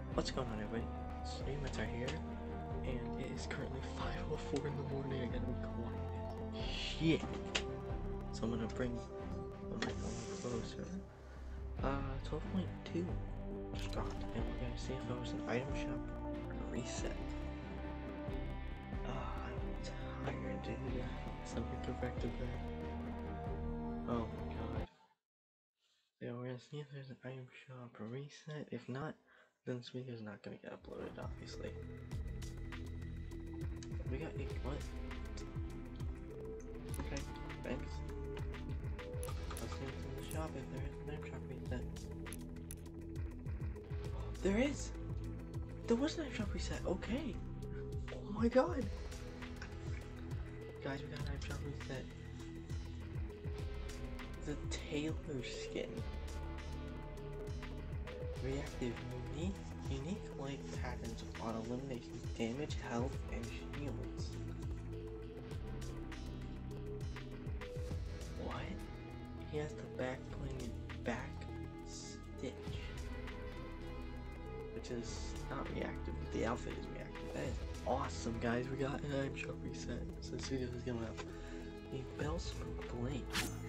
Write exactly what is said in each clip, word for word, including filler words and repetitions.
What's going on, everybody? Streamers are here, and it is currently five oh four in the morning. I gotta be quiet. Shit. So I'm gonna bring my microphone closer. Uh, twelve point two just dropped, and we're gonna see if it was an item shop or a reset. Uh, I'm tired, dude. So I'm gonna go back to bed. Oh my god. Yeah, we're gonna see if there's an item shop or reset. If not, then this video is not gonna get uploaded, obviously. We got a what? Okay, thanks. I'll see what's in the shop if there is an item shop reset. There is! There was an item shop reset, okay! Oh my god! Guys, we got an item shop reset. The TAILOR skin. Reactive, unique, unique light patterns on elimination, damage, health, and shields. What? He has the back bling and back stitch, which is not reactive. The outfit is reactive. That is awesome, guys. We got an item shop reset. So this video is gonna have a Bellspook blade.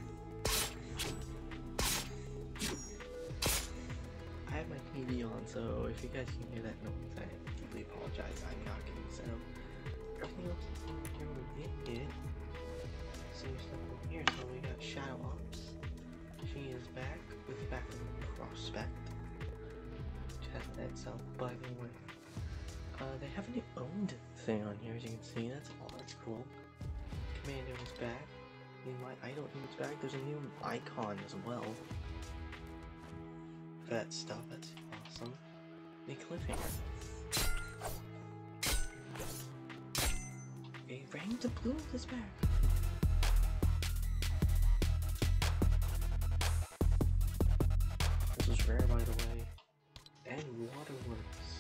I have my T V on, so if you guys can hear that noise, I deeply apologize. I'm not getting sound. Everything else is over here we did get. Same stuff over here. So we got Shadow Ops. She is back with back in the prospect. Which has that itself, by the way. Uh, they have a new owned thing on here, as you can see. That's all. That's cool. Commander is back. My idol is back. There's a new icon as well. That stuff, that's awesome. A cliffhanger. A rain to blue is back. This is rare, by the way. And waterworks.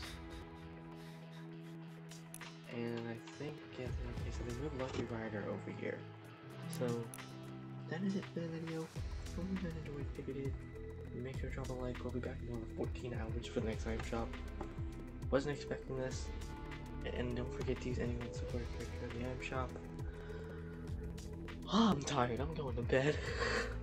And I think, yeah, okay, so there's a lucky rider over here. So, that is it for the video. Hope you guys enjoyed. If you did, make sure to drop a like. We'll be back in another fourteen hours for the next item shop. Wasn't expecting this. And don't forget to use anyone's support character in the item shop. Oh, I'm tired. I'm going to bed.